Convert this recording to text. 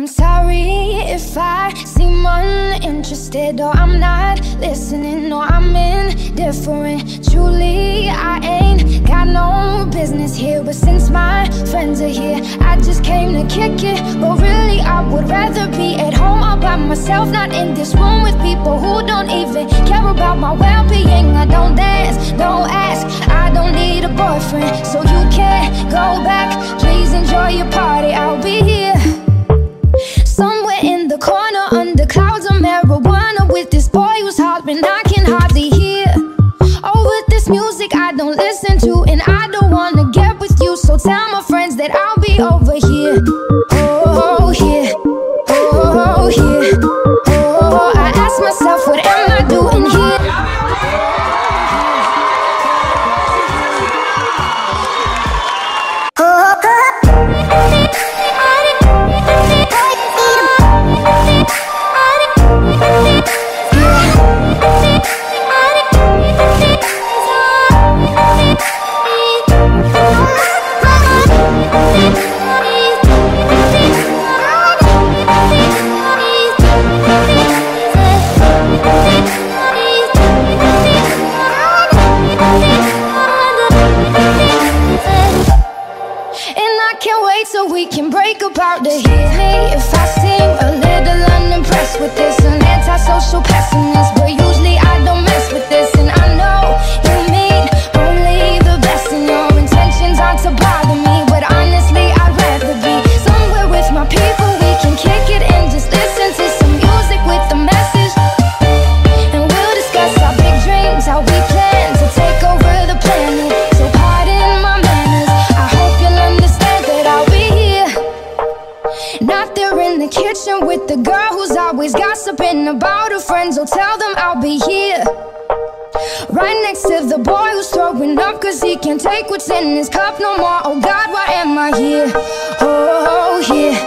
I'm sorry if I seem uninterested, or I'm not listening, or I'm indifferent. Truly, I ain't got no business here, but since my friends are here, I just came to kick it. But really, I would rather be at home all by myself, not in this room with people who don't even care about my well-being. I don't dance, don't ask, I don't need a boyfriend, so you can't go back. Please enjoy your party, I'll be here somewhere in the corner under clouds of marijuana with this boy who's hollering I can hardly hear. Over this music I don't listen to, and I don't wanna get with you, so tell my friends that I'll be over here. Oh, here, oh, here, oh, I ask myself, what am I doing here? So we can break apart to hear me if I seem a little unimpressed with this. An antisocial pessimist, but usually I don't mess with this. And I know you mean only the best, and your intentions aren't to bother me, but honestly I'd rather be somewhere with my people. We can kick it and just listen to some music with a message, and we'll discuss our big dreams, how we plan to take over the planet. So pardon my manners, I hope you'll understand that I'll be not there in the kitchen with the girl who's always gossiping about her friends. Oh, tell them I'll be here right next to the boy who's throwing up cause he can't take what's in his cup no more. Oh God, why am I here? Oh, here,